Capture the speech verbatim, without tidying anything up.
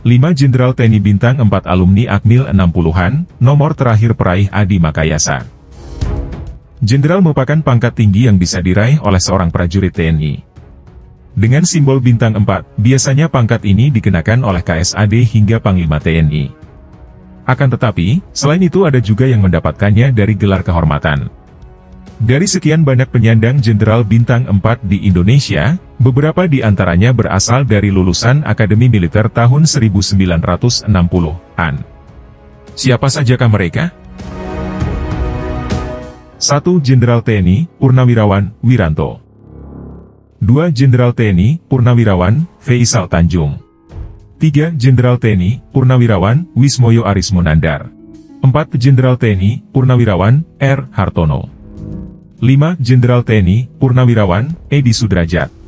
lima Jenderal T N I Bintang empat alumni Akmil enam puluhan, nomor terakhir peraih Adi Makayasa. Jenderal merupakan pangkat tinggi yang bisa diraih oleh seorang prajurit T N I. Dengan simbol bintang empat, biasanya pangkat ini dikenakan oleh K S A D hingga Panglima T N I. Akan tetapi, selain itu ada juga yang mendapatkannya dari gelar kehormatan. Dari sekian banyak penyandang Jenderal Bintang empat di Indonesia, beberapa di antaranya berasal dari lulusan Akademi Militer tahun seribu sembilan ratus enam puluhan. Siapa sajakah mereka? satu Jenderal T N I, Purnawirawan, Wiranto. dua Jenderal T N I, Purnawirawan, Faisal Tanjung. tiga Jenderal T N I, Purnawirawan, Wismoyo Arismonandar. empat Jenderal T N I, Purnawirawan, R. Hartono. lima Jenderal T N I, Purnawirawan, Edi Sudrajat.